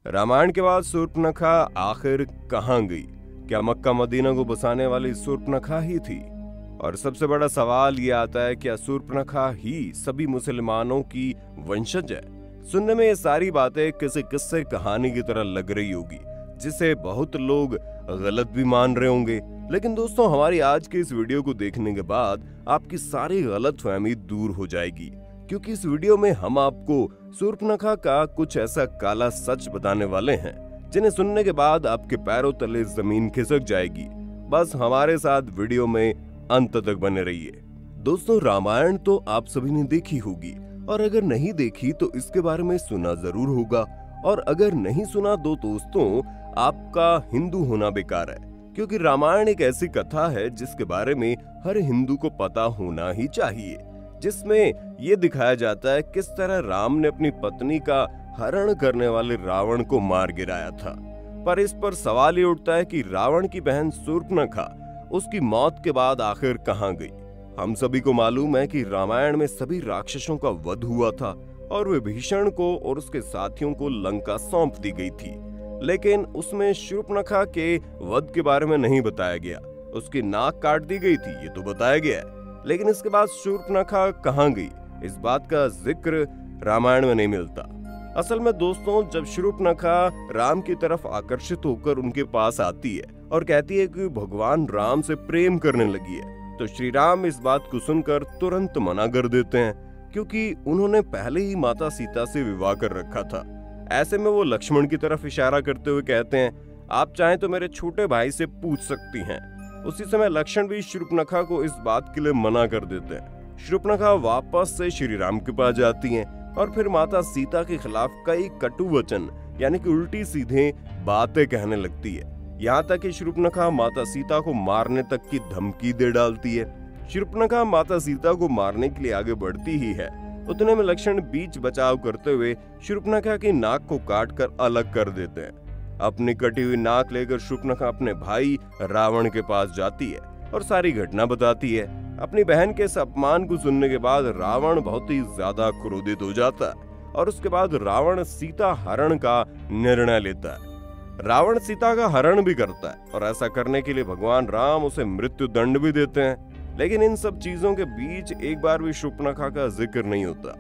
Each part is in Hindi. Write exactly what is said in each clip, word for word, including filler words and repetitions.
रामायण के बाद शूर्पणखा आखिर कहां गई? क्या मक्का मदीना को बसाने वाली शूर्पणखा ही थी? और सबसे बड़ा सवाल ये आता है, क्या शूर्पणखा ही सभी मुसलमानों की वंशज है? सुनने में ये सारी बातें किसी किस्से कहानी की तरह लग रही होगी, जिसे बहुत लोग गलत भी मान रहे होंगे। लेकिन दोस्तों, हमारी आज के इस वीडियो को देखने के बाद आपकी सारी गलतफहमी दूर हो जाएगी, क्योंकि इस वीडियो में हम आपको शूर्पणखा का कुछ ऐसा काला सच बताने वाले हैं जिन्हें सुनने के बाद आपके पैरों तले जमीन खिसक जाएगी। बस हमारे साथ वीडियो में अंत तक बने रहिए। दोस्तों, रामायण तो आप सभी ने देखी होगी, और अगर नहीं देखी तो इसके बारे में सुना जरूर होगा, और अगर नहीं सुना तो दोस्तों आपका हिंदू होना बेकार है, क्योंकि रामायण एक ऐसी कथा है जिसके बारे में हर हिंदू को पता होना ही चाहिए, जिसमें ये दिखाया जाता है किस तरह राम ने अपनी पत्नी का हरण करने वाले रावण को मार गिराया था। पर इस पर सवाल ये उठता है कि रावण की बहन शूर्पणखा उसकी मौत के बाद आखिर कहां गई? हम सभी को मालूम है कि रामायण में सभी राक्षसों का वध हुआ था और विभीषण को और उसके साथियों को लंका सौंप दी गई थी, लेकिन उसमें शूर्पणखा के वध के बारे में नहीं बताया गया। उसकी नाक काट दी गई थी, ये तो बताया गया है, लेकिन इसके बाद शूर्पणखा कहां गई, इस बात का जिक्र रामायण में नहीं मिलता। असल में दोस्तों, जब शूर्पणखा राम की तरफ आकर्षित होकर उनके पास आती है और कहती है कि भगवान राम से प्रेम करने लगी है, तो श्री राम इस बात को सुनकर तुरंत मना कर देते हैं, क्योंकि उन्होंने पहले ही माता सीता से विवाह कर रखा था। ऐसे में वो लक्ष्मण की तरफ इशारा करते हुए कहते हैं, आप चाहें तो मेरे छोटे भाई से पूछ सकती हैं। उसी समय लक्ष्मण भी शूर्पणखा को इस बात के लिए मना कर देते हैं। शूर्पणखा वापस से श्री राम के पास जाती हैं और फिर माता सीता के खिलाफ कई कटु वचन यानी कि उल्टी सीधे बातें कहने लगती है। यहाँ तक कि शूर्पणखा माता सीता को मारने तक की धमकी दे डालती है। शूर्पणखा माता सीता को मारने के लिए आगे बढ़ती ही है, उतने में लक्ष्मण बीच बचाव करते हुए शूर्पणखा की नाक को काट कर अलग कर देते हैं। अपनी कटी हुई नाक लेकर शूर्पणखा अपने भाई रावण के पास जाती है और सारी घटना बताती है। अपनी बहन के इस अपमान को सुनने के बाद रावण बहुत ही ज्यादा क्रोधित हो जाता है और उसके बाद रावण सीता हरण का निर्णय लेता है। रावण सीता का हरण भी करता है और ऐसा करने के लिए भगवान राम उसे मृत्यु दंड भी देते हैं। लेकिन इन सब चीजों के बीच एक बार भी शूर्पणखा का जिक्र नहीं होता।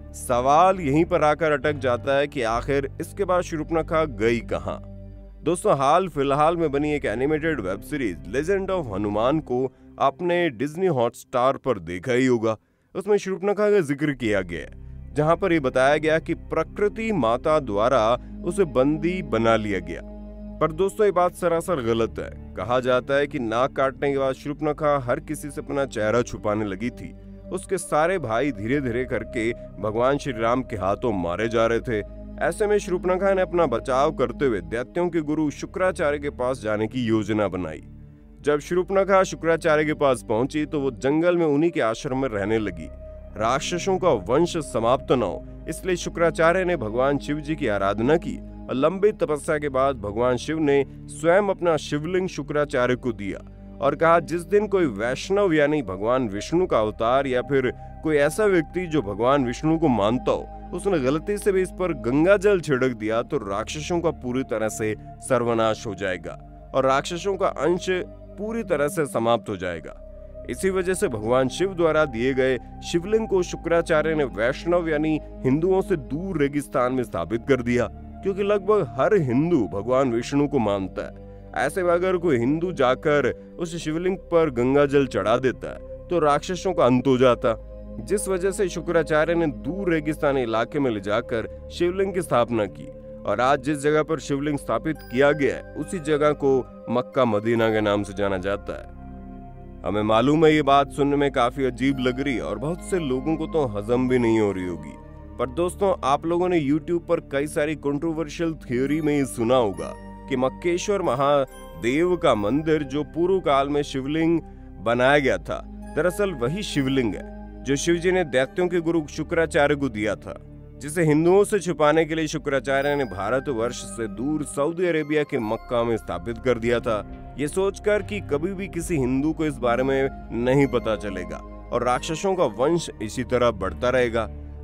सवाल यहीं पर आकर अटक जाता है कि आखिर इसके बाद शूर्पणखा गई कहां? दोस्तों, हाल फिलहाल में बनी एक animated web series legend of Hanuman को आपने डिज्नी हॉटस्टार पर देखा ही होगा। उसमें शूर्पणखा का जिक्र किया गया है, जहां पर यह बताया गया कि प्रकृति माता द्वारा उसे बंदी बना लिया गया। पर दोस्तों, ये बात सरासर गलत है। कहा जाता है कि नाक काटने के बाद शूर्पणखा हर किसी से अपना चेहरा छुपाने लगी थी। उसके सारे भाई धीरे धीरे करके भगवान श्री राम के हाथों मारे जा रहे थे। ऐसे में शूर्पणखा ने अपना बचाव करते हुए दैत्यों के गुरु शुक्राचार्य के पास जाने की योजना बनाई। जब शूर्पणखा शुक्राचार्य के पास पहुंची तो वो जंगल में उन्हीं के आश्रम में रहने लगी। राक्षसों का वंश समाप्त न हो, इसलिए शुक्राचार्य ने भगवान शिव जी की आराधना की और लंबी तपस्या के बाद भगवान शिव ने स्वयं अपना शिवलिंग शुक्राचार्य को दिया और कहा, जिस दिन कोई वैष्णव यानी भगवान विष्णु का अवतार या फिर कोई ऐसा व्यक्ति जो भगवान विष्णु को मानता हो, उसने गलती से भी इस पर गंगा जल छिड़क दिया तो राक्षसों का पूरी तरह से सर्वनाश हो जाएगा और राक्षसों का अंश पूरी तरह से समाप्त हो जाएगा। इसी वजह से भगवान शिव द्वारा दिए गए शिवलिंग को शुक्राचार्य ने वैष्णव यानी हिंदुओं से दूर रेगिस्तान में स्थापित कर दिया, क्योंकि लगभग हर हिंदू भगवान विष्णु को मानता है। ऐसे में अगर कोई हिंदू जाकर उस शिवलिंग पर गंगा जल चढ़ा देता है तो राक्षसों का अंत हो जाता, जिस वजह से शुक्राचार्य ने दूर रेगिस्तानी इलाके में ले जाकर शिवलिंग की स्थापना की और आज जिस जगह पर शिवलिंग स्थापित किया गया है उसी जगह को मक्का मदीना के नाम से जाना जाता है। हमें मालूम है ये बात सुनने में काफी अजीब लग रही है और बहुत से लोगों को तो हजम भी नहीं हो रही होगी, पर दोस्तों, आप लोगों ने यूट्यूब पर कई सारी कंट्रोवर्शियल थ्योरी में सुना होगा कि मक्केश्वर महादेव का मंदिर जो पूर्व काल में शिवलिंग बनाया गया था, दरअसल वही शिवलिंग है जो शिव जी ने दैत्यों के गुरु शुक्राचार्य को दिया था, जिसे हिंदुओं से छुपाने के लिए शुक्राचार्य ने भारत वर्ष से दूर सऊदी अरेबिया के मक्का में स्थापित कर दिया था, ये सोचकर कि कभी भी किसी हिंदू को इस बारे में नहीं पता चलेगा और राक्षसों का वंश इसी तरह बढ़ता रहेगा।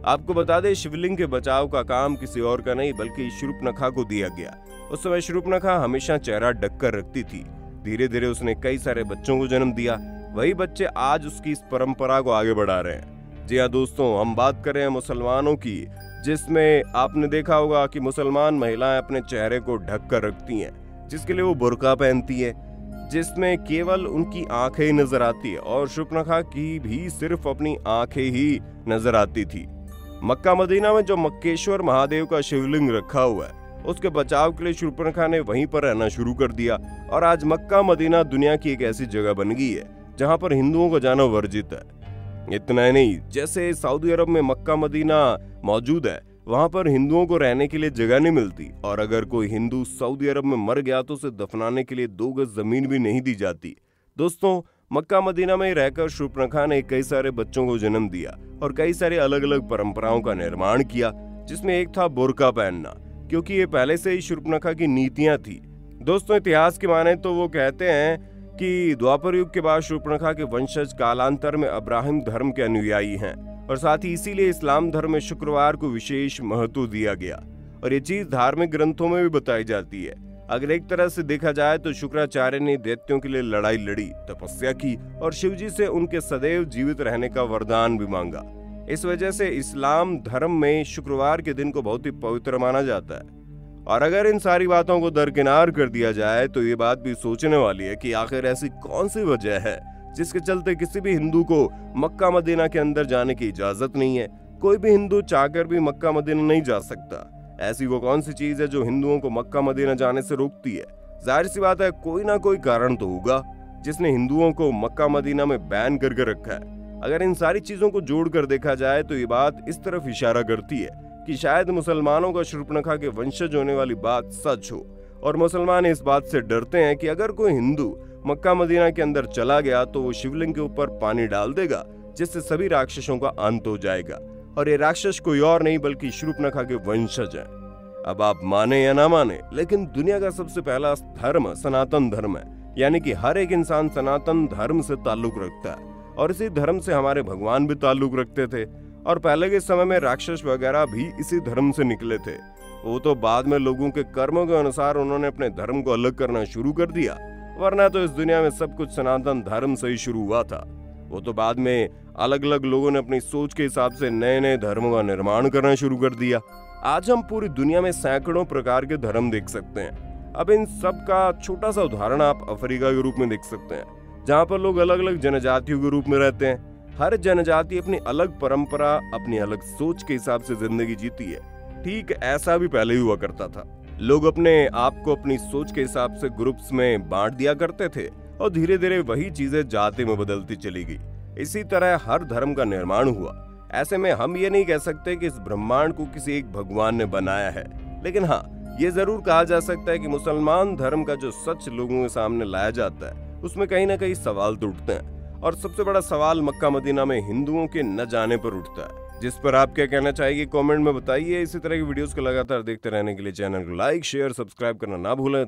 आपको बता दें, शिवलिंग के बचाव का काम किसी और का नहीं बल्कि शूर्पणखा को दिया गया। उस समय शूर्पणखा हमेशा चेहरा ढककर रखती थी। धीरे धीरे उसने कई सारे बच्चों को जन्म दिया। वही बच्चे आज उसकी इस परंपरा को आगे बढ़ा रहे हैं। जी हाँ दोस्तों, हम बात करें मुसलमानों की, जिसमें आपने देखा होगा कि मुसलमान महिलाएं अपने चेहरे को ढक कर रखती हैं, जिसके लिए वो बुर्का पहनती है, जिसमें केवल उनकी आंखें ही नजर आती है। और शूर्पणखा की भी सिर्फ अपनी आंखें ही नजर आती थी। मक्का मदीना में जो मक्केश्वर महादेव का शिवलिंग रखा हुआ है, उसके बचाव के लिए शूर्पणखा ने वहीं पर रहना शुरू कर दिया। और आज मक्का मदीना दुनिया की एक ऐसी जगह बन गई है जहां पर हिंदुओं का जाना वर्जित है। इतना ही नहीं, जैसे सऊदी अरब में मक्का मदीना मौजूद है, वहां पर हिंदुओं को रहने के लिए जगह नहीं मिलती। और अगर कोई हिंदू सऊदी अरब में मर गया तो उसे दफनाने के लिए दो गज जमीन भी नहीं दी जाती। दोस्तों, मक्का मदीना में रहकर शूर्पणखा ने कई सारे बच्चों को जन्म दिया और कई सारे अलग अलग परंपराओं का निर्माण किया, जिसमें एक था बुर्का पहनना, क्योंकि ये पहले से ही शूर्पणखा की नीतियां थी। दोस्तों, इतिहास की माने तो वो कहते हैं कि द्वापर युग के बाद शूर्पणखा के वंशज कालांतर में अब्राहिम धर्म के अनुयायी हैं और साथ ही इसीलिए इस्लाम धर्म में शुक्रवार को विशेष महत्व दिया गया। और ये चीज धार्मिक ग्रंथों में भी बताई जाती है। अगर एक तरह से देखा जाए तो शुक्राचार्य ने दैत्यों के लिए लड़ाई लड़ी, तपस्या की और शिवजी से उनके सदैव जीवित रहने का वरदान भी मांगा। इस वजह से इस्लाम धर्म में शुक्रवार के दिन को बहुत ही पवित्र माना जाता है। और अगर इन सारी बातों को दरकिनार कर दिया जाए तो ये बात भी सोचने वाली है कि आखिर ऐसी कौन सी वजह है जिसके चलते किसी भी हिंदू को मक्का मदीना के अंदर जाने की इजाजत नहीं है। कोई भी हिंदू चाहकर भी मक्का मदीना नहीं जा सकता। ऐसी वो कौन सी चीज है जो हिंदुओं को मक्का मदीना जाने से रोकती है? जाहिर सी बात है, कोई ना कोई कारण तो होगा जिसने हिंदुओं को मक्का मदीना में बैन करके रखा है। अगर इन सारी चीजों को जोड़कर देखा जाए तो ये बात इस तरफ इशारा करती है कि शायद मुसलमानों का शूर्पणखा के वंशज होने वाली बात सच हो। और मुसलमान इस बात से डरते हैं कि अगर कोई हिंदू मक्का मदीना के अंदर चला गया तो वो शिवलिंग के ऊपर पानी डाल देगा, जिससे सभी राक्षसों का अंत हो जाएगा। और ये राक्षस कोई और नहीं बल्कि शूर्पणखा के वंशज हैं। अब आप माने या ना माने, लेकिन दुनिया का सबसे पहला धर्म सनातन धर्म है, यानी कि हर एक इंसान सनातन धर्म से ताल्लुक रखता है। और इसी धर्म से हमारे भगवान भी ताल्लुक रखते थे। और पहले के समय में राक्षस वगैरह भी इसी धर्म से निकले थे। वो तो बाद में लोगों के कर्मों के अनुसार उन्होंने अपने धर्म को अलग करना शुरू कर दिया, वरना तो इस दुनिया में सब कुछ सनातन धर्म से ही शुरू हुआ था। वो तो बाद में अलग अलग लोगों ने अपनी सोच के हिसाब से नए नए धर्मों का निर्माण करना शुरू कर दिया। आज हम पूरी दुनिया में सैकड़ों प्रकार के धर्म देख सकते हैं। अब इन सब का छोटा सा उदाहरण आप अफ्रीका के रूप में देख सकते हैं, जहाँ पर लोग अलग अलग जनजातियों के रूप में रहते हैं। हर जनजाति अपनी अलग परंपरा, अपनी अलग सोच के हिसाब से जिंदगी जीती है। ठीक ऐसा भी पहले हुआ करता था। लोग अपने आप को अपनी सोच के हिसाब से ग्रुप्स में बांट दिया करते थे और धीरे धीरे वही चीजें जाति में बदलती चली गई। इसी तरह हर धर्म का निर्माण हुआ। ऐसे में हम ये नहीं कह सकते कि इस ब्रह्मांड को किसी एक भगवान ने बनाया है, लेकिन हाँ, ये जरूर कहा जा सकता है कि मुसलमान धर्म का जो सच लोगों के सामने लाया जाता है, उसमें कहीं ना कहीं सवाल तो उठते हैं। और सबसे बड़ा सवाल मक्का मदीना में हिंदुओं के न जाने पर उठता है, जिस पर आप क्या कहना चाहिए कमेंट में बताइए। इसी तरह की वीडियोस को लगातार देखते रहने के लिए चैनल को लाइक, शेयर, सब्सक्राइब करना ना भूलें।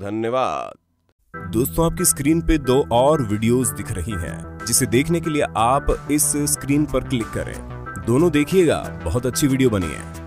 धन्यवाद। दोस्तों, आपकी स्क्रीन पे दो और वीडियोस दिख रही हैं, जिसे देखने के लिए आप इस स्क्रीन पर क्लिक करें। दोनों देखिएगा, बहुत अच्छी वीडियो बनी है।